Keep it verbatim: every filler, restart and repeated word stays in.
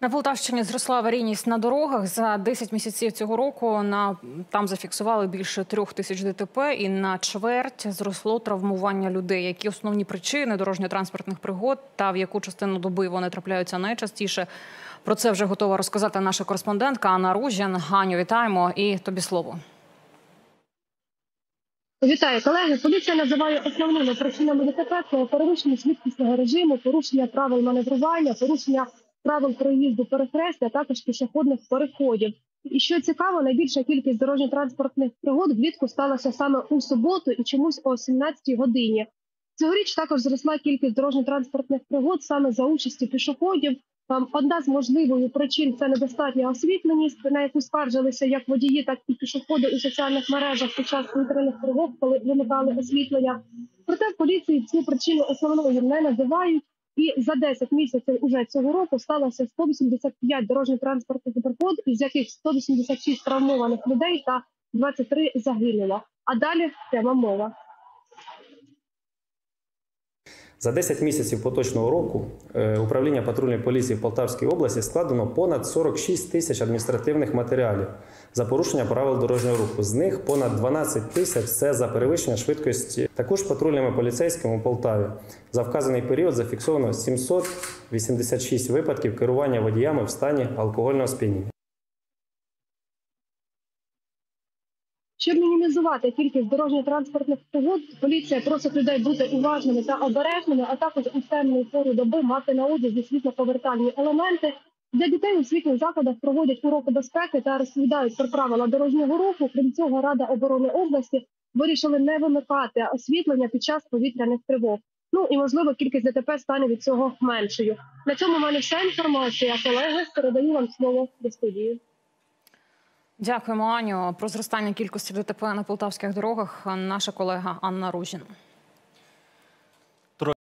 На Полтавщині зросла аварійність на дорогах. За десять місяців цього року на, там зафіксували більше трьох тисяч ДТП і на чверть зросло травмування людей. Які основні причини дорожньо-транспортних пригод та в яку частину доби вони трапляються найчастіше? Про це вже готова розказати наша кореспондентка Анна Ружін. Ганю, вітаємо і тобі слово. Вітаю, колеги. Поліція називає основними причинами ДТП – це перевищення швидкісного режиму, порушення правил маневрування, порушення правил проїзду перехрестя, а також пішохідних переходів. І що цікаво, найбільша кількість дорожньо-транспортних пригод влітку сталася саме у суботу і чомусь о сімнадцятій годині. Цьогоріч також зросла кількість дорожньо-транспортних пригод саме за участі пішоходів. Одна з можливих причин – це недостатня освітленість, на яку скаржилися як водії, так і пішоходи у соціальних мережах під час повітряних тривог, коли вимикали освітлення. Проте в поліції ці причини основною не називають. І за десять місяців уже цього року сталося сто вісімдесят п'ять дорожньо-транспортних пригод, із яких сто вісімдесят шість травмованих людей та двадцять три загинуло. А далі пряма мова. За десять місяців поточного року управління патрульної поліції в Полтавській області складено понад сорок шість тисяч адміністративних матеріалів за порушення правил дорожнього руху. З них понад дванадцять тисяч – це за перевищення швидкості. Також патрульними поліцейськими у Полтаві за вказаний період зафіксовано сімсот вісімдесят шість випадків керування водіями в стані алкогольного сп'яніння. Щоб мінімізувати кількість дорожньо-транспортних пригод, поліція просить людей бути уважними та обережними, а також у темну пору доби мати на одязі світлоповертальні елементи. Для дітей у освітніх закладах проводять уроки безпеки та розповідають про правила дорожнього руху. Крім цього, Рада оборони області вирішили не вимикати освітлення під час повітряних тривог. Ну і, можливо, кількість ДТП стане від цього меншою. На цьому в мене вся інформація. Колеги, передаю вам слово до студії. Дякуємо, Аню. Про зростання кількості ДТП на полтавських дорогах наша колега Анна Ружін.